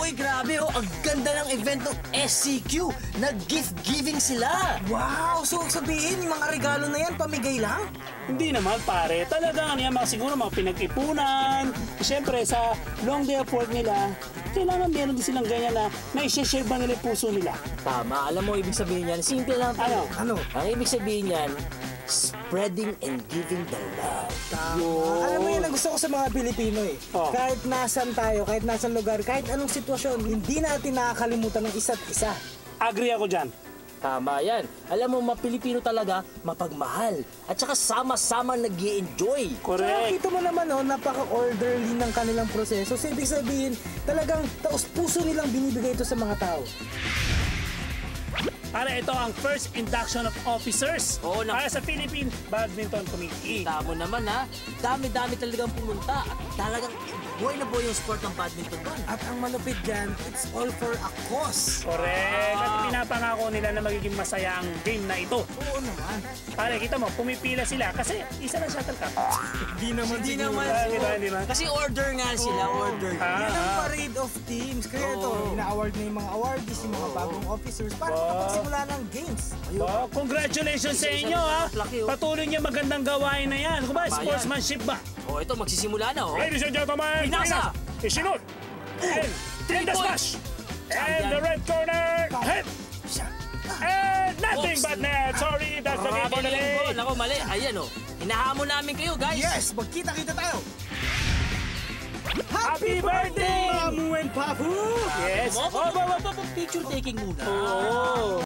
Uy, grabe oh, ang ganda ng event ng SCQ. Nag-gift giving sila. Wow! So, sabihin, yung mga regalo na yan, pamigay lang? Hindi naman pare, talagang yan siguro mga pinag-ipunan. Siyempre sa long day of work nila, kailangan meron din silang ganyan na i-share ba nila yung puso nila. Tama, alam mo ibig sabihin yan. Simple lang. Ano? Ang ibig sabihin yan, spreading and giving the love. Alam mo yan ang gusto ko sa mga Pilipino eh. Oh. Kahit nasan tayo, kahit nasan lugar, kahit anong sitwasyon, hindi natin nakakalimutan ng isa't isa. Agree ako dyan. Tama yan. Alam mo, mga Pilipino talaga, mapagmahal. At saka sama-sama nag-i-enjoy. Kaya Correct. kita mo naman oh, napaka-orderly ng kanilang proseso. So, ibig sabihin, talagang taos-puso nilang binibigay ito sa mga tao. Para ito ang first induction of officers Oo, para sa Philippine Badminton Committee. Kita mo naman ha, dami-dami talagang pumunta. At talagang buhay na buhay yung sport ng badminton doon. At ang malupit dyan, it's all for a cause. Correct. At pinapangako nila na magiging masaya ang game na ito. Oo naman. Pare, kita mo, pumipila sila kasi isa lang shuttlecock. Hindi naman Hindi naman. Di ba? Kasi order nga sila, order. Yan ang parade of teams. Kaya ito, ina-award na yung mga awardees, yung mga bagong officers para makapagsimula ng games. Oh, congratulations sa inyo ha. Laki, oh. Patuloy niyo magandang gawain na yan. Kung ba, Tama yan. sportsmanship ba? Oh, ito, magsisimula na oh. Ladies and gentlemen, Pinasa! Isinot! And in the point. smash! And the red corner, hit! And nothing Oops. but net! Sorry, that's the game for the day! Nako, mali. Ayan oh. Hinahamon namin kayo, guys. Yes, magkita-kita tayo. Happy birthday! Mamu and Papu! Yes! Oh, picture taking muna. Oh.